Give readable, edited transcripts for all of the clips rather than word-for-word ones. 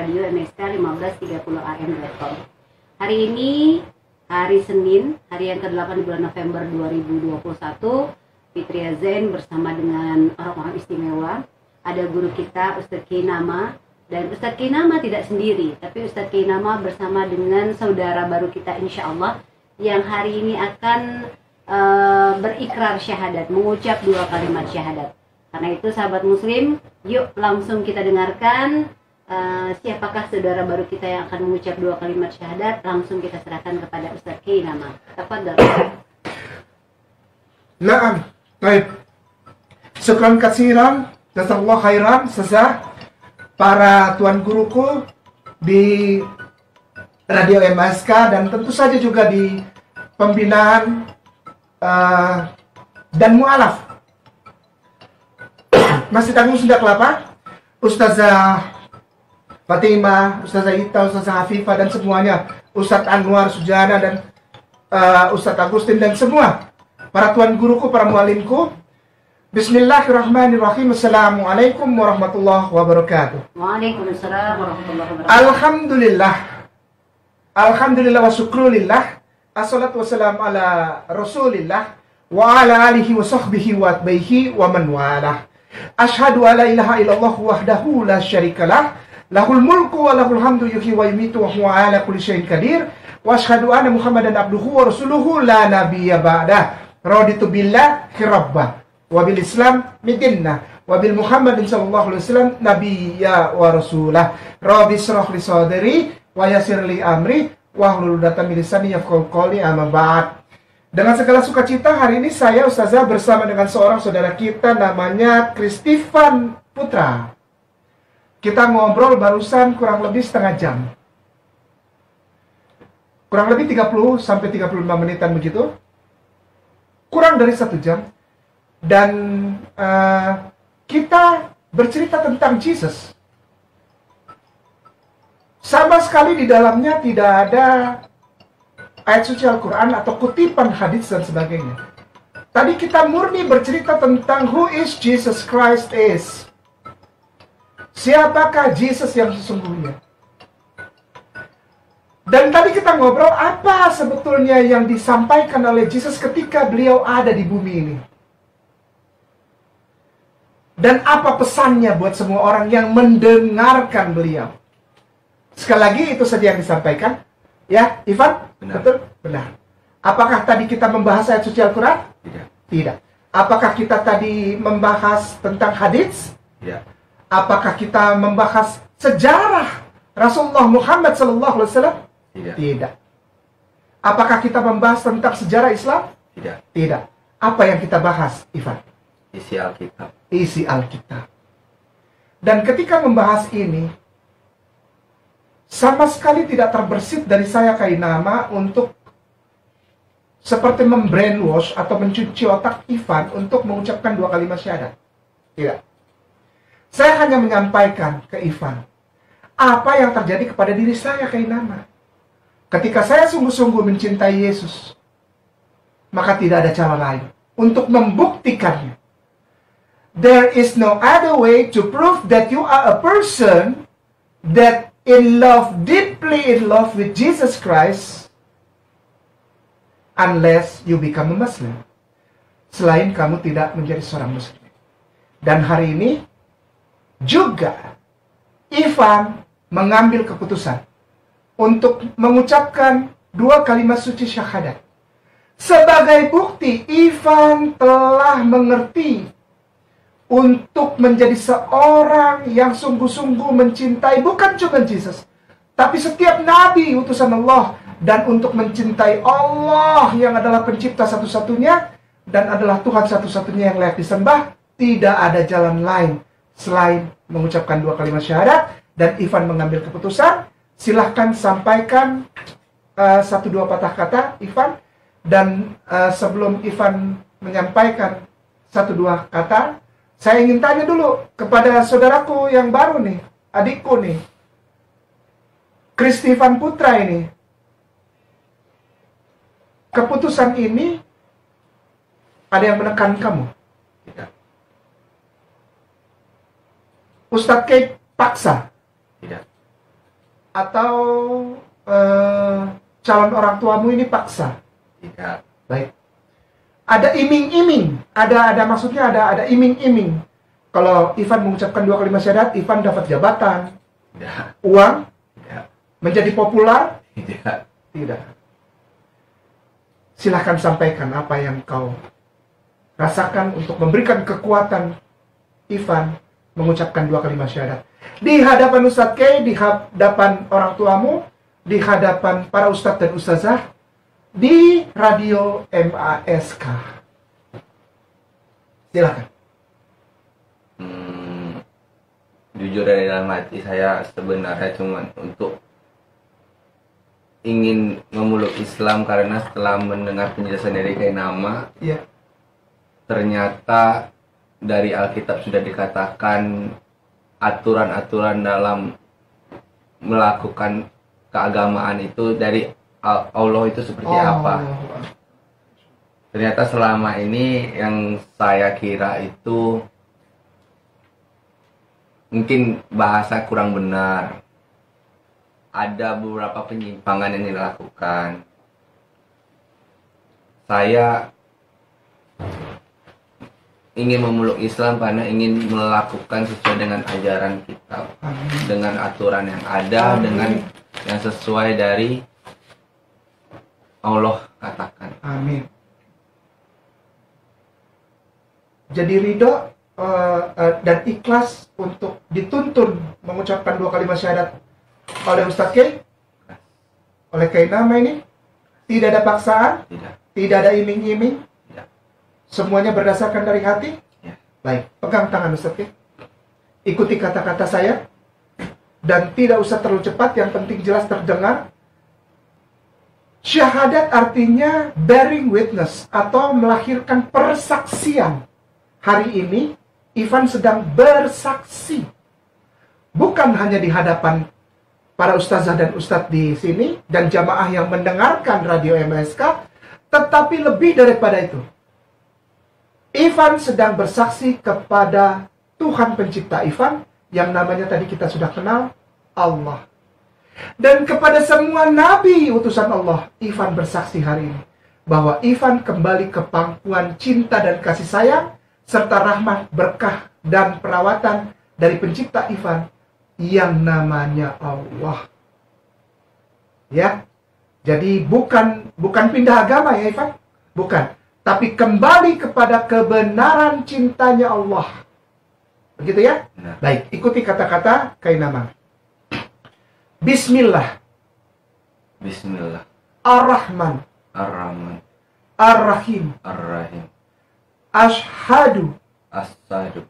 Radio MSK 1530 AM.com. Hari ini hari Senin, hari yang ke-8 di bulan November 2021. Fitria Zain bersama dengan orang-orang istimewa. Ada guru kita Ustadz Kinama, dan Ustadz Kinama tidak sendiri, tapi Ustadz Kinama bersama dengan saudara baru kita insya Allah yang hari ini akan berikrar syahadat, mengucap 2 kalimat syahadat. Karena itu sahabat muslim, yuk langsung kita dengarkan siapakah saudara baru kita yang akan mengucap 2 kalimat syahadat. Langsung kita serahkan kepada Ustadz Kinama. Tafadhal. Naam, baik. Syukran katsiran, jazakallahu khairan sesah para tuan guruku di Radio MSK dan tentu saja juga di pembinaan dan mualaf Masjid Agung Sunda Kelapa, Ustazah Fatimah, Ustazah Ita, Ustazah Hafifah dan semuanya, Ustadz Anwar Sujana dan Ustadz Agustin dan semua para tuan guruku, para mualimku. Bismillahirrahmanirrahim. Assalamualaikum warahmatullahi wabarakatuh. Waalaikumsalam warahmatullahi wabarakatuh. Alhamdulillah. Alhamdulillah wa syukrulillah. Assalatu wassalamu ala Rasulillah wa ala alihi wa sahbihi wa atbaihi wa man walah. Ashhadu an la ilaha illallah wahdahu la syarikalah, lahul mulku wa lahul hamdu yuhyi wa yumitu wa huwa ala kulli syai'in qadir. Wa ashhadu anna Muhammadan abduhu wa rasuluhu la nabiyya ba'dah. Raditu billahi rabbah wa bil Islam midinna wa bil Muhammadin sallallahu alaihi wasallam nabiyya wa rasulah. Rabbi shrah li sadri wa yassir li amri wa hlul 'uqdatam min lisani yafqahu qawli, amma ba'd. Dengan segala sukacita hari ini saya Ustazah bersama dengan seorang saudara kita namanya Kristifan Putra. Kita ngobrol barusan kurang lebih setengah jam. Kurang lebih 30 sampai 35 menitan begitu. Kurang dari 1 jam. Dan kita bercerita tentang Jesus. Sama sekali di dalamnya tidak ada ayat suci Al-Quran atau kutipan hadis dan sebagainya. Tadi kita murni bercerita tentang who is Jesus Christ is. Siapakah Jesus yang sesungguhnya. Dan tadi kita ngobrol apa sebetulnya yang disampaikan oleh Jesus ketika beliau ada di bumi ini. Dan apa pesannya buat semua orang yang mendengarkan beliau. Sekali lagi itu saja yang disampaikan. Ya, Ivan? Benar. Betul? Benar. Apakah tadi kita membahas ayat suci Al-Quran? Tidak. Tidak. Apakah kita tadi membahas tentang hadits? Tidak. Apakah kita membahas sejarah Rasulullah Muhammad SAW? Tidak. Tidak. Apakah kita membahas tentang sejarah Islam? Tidak. Tidak. Apa yang kita bahas, Ivan? Isi Alkitab. Isi Alkitab. Dan ketika membahas ini, sama sekali tidak terbersit dari saya Kainama untuk seperti membrainwash atau mencuci otak Ivan untuk mengucapkan 2 kalimat syahadat. Tidak. Saya hanya menyampaikan ke Ivan apa yang terjadi kepada diri saya Kainama. Ketika saya sungguh-sungguh mencintai Yesus, maka tidak ada cara lain untuk membuktikannya. There is no other way to prove that you are a person that deeply in love with Jesus Christ, unless you become a Muslim. Selain kamu tidak menjadi seorang Muslim. Dan hari ini juga Ivan mengambil keputusan untuk mengucapkan 2 kalimat suci syahadat. Sebagai bukti Ivan telah mengerti untuk menjadi seorang yang sungguh-sungguh mencintai bukan cuma Jesus, tapi setiap nabi utusan Allah, dan untuk mencintai Allah yang adalah pencipta satu-satunya dan adalah Tuhan satu-satunya yang layak disembah. Tidak ada jalan lain selain mengucapkan 2 kalimat syahadat. Dan Ivan mengambil keputusan. Silahkan sampaikan 1-2 patah kata Ivan. Dan sebelum Ivan menyampaikan 1-2 kata, saya ingin tanya dulu kepada saudaraku yang baru nih, adikku nih, Kristifan Putra ini. Keputusan ini ada yang menekan kamu? Tidak. Ustadz Kay paksa? Tidak. Atau calon orang tuamu ini paksa? Tidak. Baik. Ada iming-iming, ada maksudnya ada iming-iming. Kalau Ivan mengucapkan 2 kalimat syahadat, Ivan dapat jabatan, Tidak. uang, Tidak. menjadi populer? Tidak. Tidak. Silahkan sampaikan apa yang kau rasakan untuk memberikan kekuatan Ivan mengucapkan 2 kalimat syahadat. Di hadapan Ustadz K, di hadapan orang tuamu, di hadapan para ustadz dan ustazah, di radio MASK. Silakan. Jujur dari dalam hati saya sebenarnya cuma untuk ingin memeluk Islam, karena setelah mendengar penjelasan dari Kiai Nama, Ya. ternyata dari Alkitab sudah dikatakan aturan-aturan dalam melakukan keagamaan itu dari Allah itu seperti apa. Ternyata selama ini yang saya kira itu mungkin bahasa kurang benar. Ada beberapa penyimpangan yang dilakukan. Saya ingin memeluk Islam karena ingin melakukan sesuai dengan ajaran kitab, dengan aturan yang ada, dengan yang sesuai dari Allah katakan. Amin. Jadi ridho dan ikhlas untuk dituntun mengucapkan 2 kalimat syahadat oleh Ustadz K, oleh Kiai Nama ini, tidak ada paksaan, tidak ada iming-iming, semuanya berdasarkan dari hati. Ya. Baik, pegang tangan Ustadz K, ikuti kata-kata saya, dan tidak usah terlalu cepat, yang penting jelas terdengar. Syahadat artinya bearing witness atau melahirkan persaksian. Hari ini Ivan sedang bersaksi, bukan hanya di hadapan para ustazah dan ustadz di sini dan jamaah yang mendengarkan radio MSK, tetapi lebih daripada itu, Ivan sedang bersaksi kepada Tuhan pencipta Ivan yang namanya tadi kita sudah kenal, Allah. Dan kepada semua nabi utusan Allah, Ivan bersaksi hari ini bahwa Ivan kembali ke pangkuan cinta dan kasih sayang serta rahmat, berkah dan perawatan dari pencipta Ivan yang namanya Allah. Ya. Jadi bukan pindah agama ya Ivan, bukan, tapi kembali kepada kebenaran cintanya Allah. Begitu ya? Nah. Baik, ikuti kata-kata Kiai Nama. Bismillah. Bismillah. Ar-Rahman. Ar-Rahman. Ar-Rahim. Ar-Rahim. Ashhadu. Ashadu.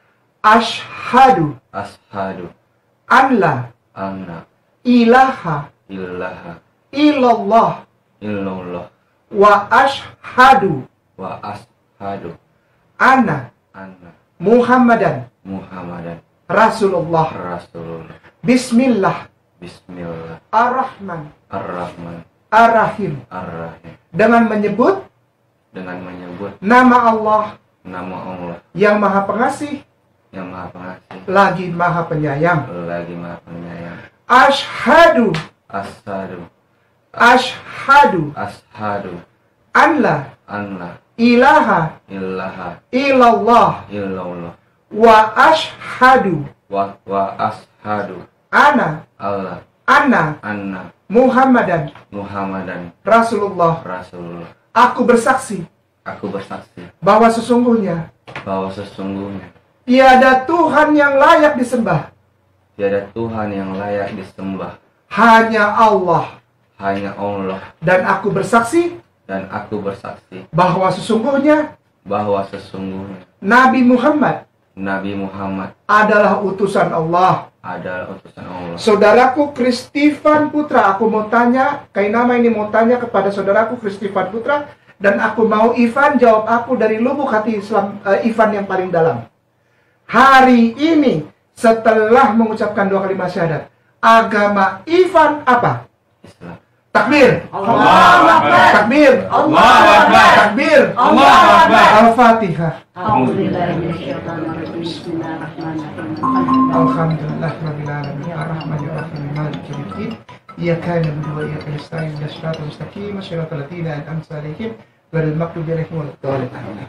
Ashhadu. Ashadu. Anla. Anna. Ilaha. Ilaha. Illallah. Illallah. Wa ashhadu. Wa ashadu. Anna. Anna. Muhammadan. Muhammadan. Rasulullah. Rasulullah. Bismillah. Bismillah. Ar-Rahman. Ar-Rahman. Ar-Rahim. Ar-Rahim. Dengan menyebut Dengan menyebut nama Allah nama Allah yang Maha Pengasih yang Maha Pengasih lagi Maha Penyayang. lagi Maha Penyayang. Ashhadu. Ashadu. Ashhadu. Ashadu. Anla. Anna. Ilaha. Ilaha. Illallah. Illallah. Wa ashhadu. Wa ashadu. Ana. Allah. Anna. Anna. Muhammadan. Muhammadan. Rasulullah. Rasulullah. Aku bersaksi Aku bersaksi bahwa sesungguhnya bahwa sesungguhnya tiada Tuhan yang layak disembah, tiada Tuhan yang layak disembah, hanya Allah. hanya Allah. Dan aku bersaksi Dan aku bersaksi bahwa sesungguhnya bahwa sesungguhnya Nabi Muhammad Nabi Muhammad adalah utusan Allah. adalah utusan Allah. Saudaraku Kristifan Putra, aku mau tanya, Kiai Nama ini mau tanya kepada saudaraku Kristifan Putra, dan aku mau Ivan jawab aku dari lubuk hati Islam, Ivan yang paling dalam. Hari ini setelah mengucapkan 2 kalimat syahadat, agama Ivan apa? Islam. Takbir. Allahu Akbar. Takbir. Allahu Akbar. Takbir. Allahu Akbar. Al-Fatihah. A'udzubillahi Bismillahirrahmanirrahim. Alhamdulillahirabbil alamin arrahmanir rahim maliki yaumiddin iyyaka na'budu wa iyyaka nasta'in ihdinas siratal mustaqim siratal ladzina an'amta 'alaihim ghairil maghdubi 'alaihim waladdallin.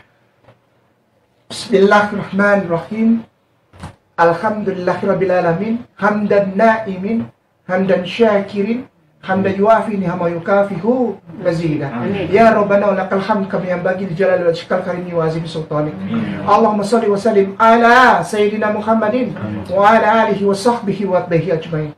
Bismillahirrahmanirrahim. Alhamdulillahirabbil alamin hamdan na'imin hamdan syakirin hamdan yuafi ni'ama yukafihu mazida. Ya Rabbana lakal hamd kama yanbaghi li jalali wajhikal karimi wa azim sultanik. Allahumma shalli wa sallim ala sayyidina Muhammadin wa ala alihi wa sahbihi wa atbahi ajmain.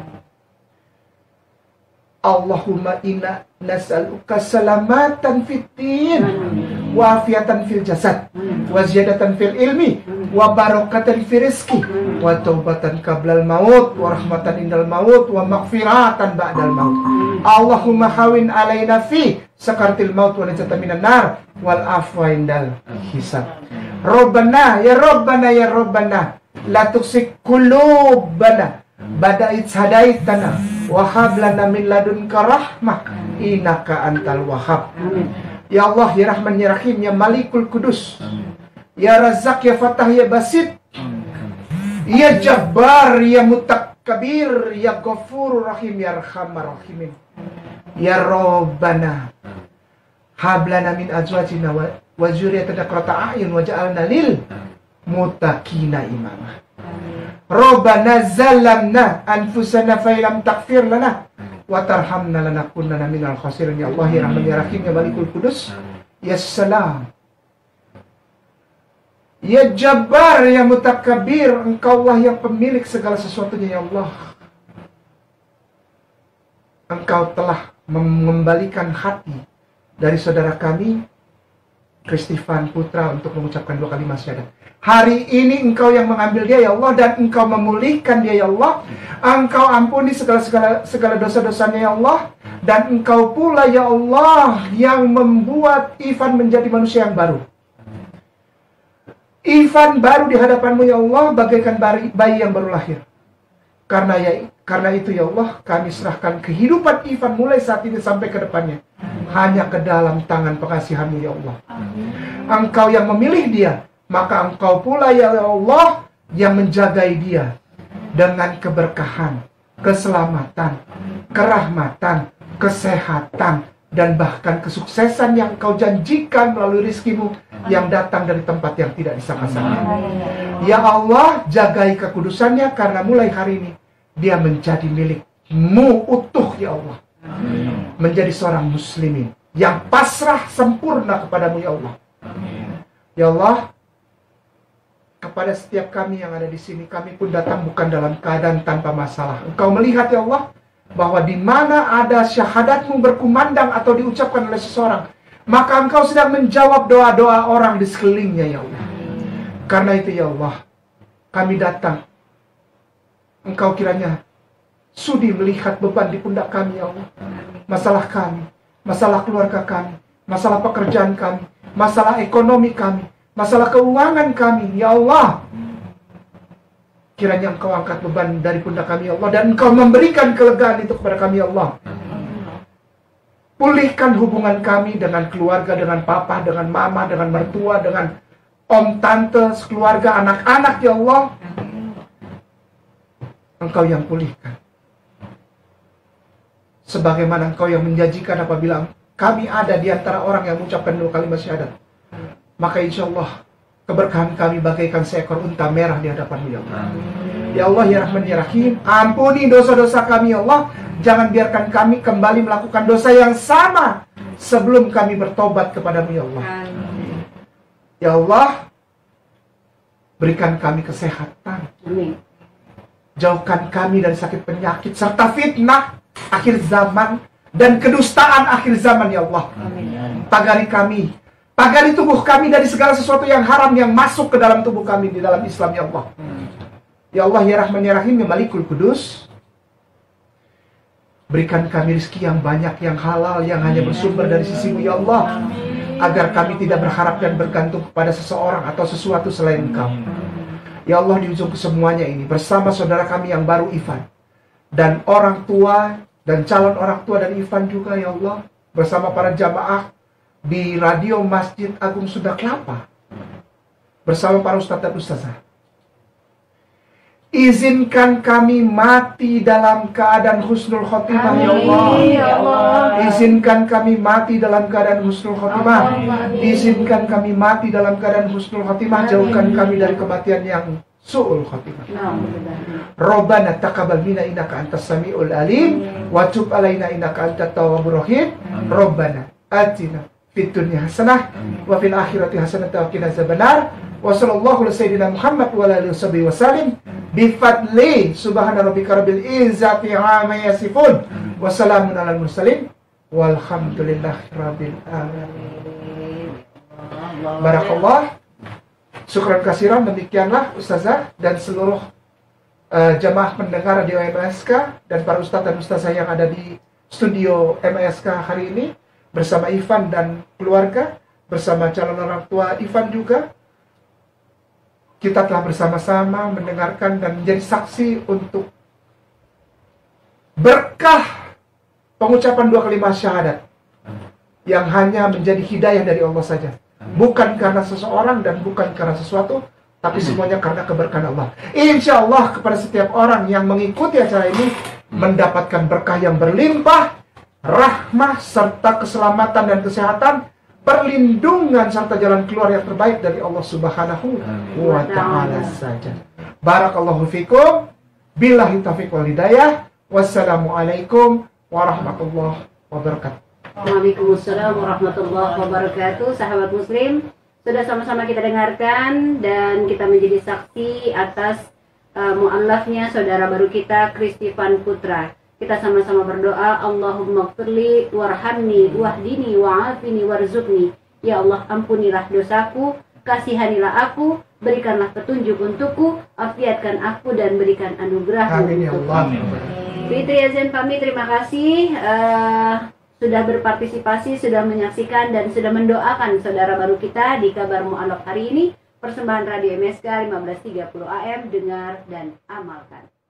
Allahumma inna nas'aluka salamatan fid din wa afiatan fil jasad wa ziyadatan fil ilmi wa barakatan fil rizqi wa taubatan qablal maut wa rahmatan indal maut wa maghfiratan ba'dal maut. Allahumma hawin alaina fi sakaratil maut wa najatan minan nar wal afwa indal hisab. Rabbana ya Rabbana ya Rabbana la tuksik qulubana bada'id hadaitana wa hab lana min ladunka rahmah innaka antal wahhab. Ya Allah ya Rahman ya Rahim ya Malikul Kudus, ya Razak ya Fatah ya Basit, ya Jabbar ya Mutakabbir, ya Ghafur Rahim ya Arhamar Rahimin. Ya Rabbana hab lana min azwajina wa dzurriyyatina qurrata a'yun waj'alna lil muttaqina imama. Rabbana zalamna anfusana fa lam taghfir lana wa tarhamna lanakunanna minal khasirin. Ya Allah ya Rahman ya Rahim ya Malikul Kudus, ya Salam, ya Jabbar ya Mutakabbir, Engkau lah yang pemilik segala sesuatunya ya Allah. Engkau telah mengembalikan hati dari saudara kami Kristivan Putra untuk mengucapkan 2 kalimat syahadat. Hari ini Engkau yang mengambil dia ya Allah, dan Engkau memulihkan dia ya Allah. Engkau ampuni segala dosa-dosanya ya Allah, dan Engkau pula ya Allah yang membuat Ivan menjadi manusia yang baru. Ivan baru di hadapan-Mu ya Allah, bagaikan bayi yang baru lahir. Karena itu ya Allah, kami serahkan kehidupan Ivan mulai saat ini sampai ke depannya hanya ke dalam tangan pengasihan-Mu ya Allah. Engkau yang memilih dia, maka Engkau pula ya Allah yang menjagai dia dengan keberkahan, keselamatan, kerahmatan, kesehatan, dan bahkan kesuksesan yang Engkau janjikan melalui rizki-Mu yang datang dari tempat yang tidak disangka-sangka. Ya Allah, jagai kekudusannya, karena mulai hari ini dia menjadi milik-Mu utuh ya Allah. Menjadi seorang muslimin yang pasrah sempurna kepadamu ya Allah. Ya Allah, kepada setiap kami yang ada di sini, kami pun datang bukan dalam keadaan tanpa masalah. Engkau melihat ya Allah, bahwa di mana ada syahadat-Mu berkumandang atau diucapkan oleh seseorang, maka Engkau sedang menjawab doa-doa orang di sekelilingnya ya Allah. Karena itu ya Allah, kami datang. Engkau kiranya sudi melihat beban di pundak kami ya Allah. Masalah kami, masalah keluarga kami, masalah pekerjaan kami, masalah ekonomi kami, masalah keuangan kami ya Allah. Kiranya Engkau angkat beban dari pundak kami ya Allah, dan Engkau memberikan kelegaan itu kepada kami ya Allah. Pulihkan hubungan kami dengan keluarga, dengan papa, dengan mama, dengan mertua, dengan om, tante, keluarga, anak-anak ya Allah. Engkau yang pulihkan. Sebagaimana Engkau yang menjanjikan apabila kami ada di antara orang yang mengucapkan 2 kalimat syahadat, maka insya Allah keberkahan kami bagaikan seekor unta merah di hadapan-Mu ya Allah. Ya Allah ya Rahman ya Rahim, ampuni dosa-dosa kami ya Allah. Jangan biarkan kami kembali melakukan dosa yang sama sebelum kami bertobat kepada-Mu ya Allah. Ya Allah, berikan kami kesehatan. Jauhkan kami dari sakit penyakit serta fitnah akhir zaman dan kedustaan akhir zaman ya Allah. Pagari kami, pagari tubuh kami dari segala sesuatu yang haram yang masuk ke dalam tubuh kami di dalam Islam ya Allah. Ya Allah ya Rahman ya Rahim ya Malikul Kudus, berikan kami rezeki yang banyak, yang halal, yang hanya bersumber dari sisi-Mu ya Allah, agar kami tidak berharap dan bergantung kepada seseorang atau sesuatu selain Engkau. Ya Allah, di ujung kesemuanya ini, bersama saudara kami yang baru Ivan, dan orang tua dan calon orang tua dari Ivan juga ya Allah, bersama para jamaah di radio Masjid Agung Sunda Kelapa, bersama para ustadz dan ustazah. Izinkan kami mati dalam keadaan husnul khotimah ya Allah. Ya Allah. Izinkan kami mati dalam keadaan husnul khotimah. Izinkan kami mati dalam keadaan husnul khotimah. Jauhkan kami dari kematian yang su'ul khotimah. Rabbana taqabbal minna innaka antas samiul alim wa tub alaina innaka antat tawwabur rahim. Rabbana atina fid dunya hasanah wa fil akhirati hasanah wa qina azabannar. Wa sallallahu ala sayyidina Muhammad wa ala alihi wasallam bifadli subhana rabbika rabbil izzati amma yasifun wa salamun alal mursalin walhamdulillahi rabbil alamin. Barakallah. Syukran kasiran, demikianlah ustazah dan seluruh jamaah pendengar radio MSK dan para ustaz dan ustazah yang ada di studio MSK hari ini bersama Ivan dan keluarga, bersama calon orang tua Ivan juga. Kita telah bersama-sama mendengarkan dan menjadi saksi untuk berkah pengucapan 2 kalimat syahadat yang hanya menjadi hidayah dari Allah saja. Bukan karena seseorang dan bukan karena sesuatu, tapi semuanya karena keberkahan Allah. Insya Allah kepada setiap orang yang mengikuti acara ini mendapatkan berkah yang berlimpah, rahmah serta keselamatan dan kesehatan, perlindungan serta jalan keluar yang terbaik dari Allah Subhanahu wa ta'ala saja. Barakallahu fikum, billahi taufiq wal hidayah. Wassalamualaikum warahmatullahi wabarakatuh. Waalaikumsalam warahmatullahi wabarakatuh. Sahabat muslim, sudah sama-sama kita dengarkan dan kita menjadi saksi atas mu'allafnya saudara baru kita Kristivan Putra. Kita sama-sama berdoa, Allahumma gfirli warhamni wahdini wa'afini warzuqni. Ya Allah, ampunilah dosaku, kasihanilah aku, berikanlah petunjuk untukku, afiatkan aku dan berikan anugerah untukku. Fitri Zen pamit, terima kasih sudah berpartisipasi, sudah menyaksikan dan sudah mendoakan saudara baru kita di kabar mu'alaf hari ini. Persembahan Radio MSK 1530 AM, dengar dan amalkan.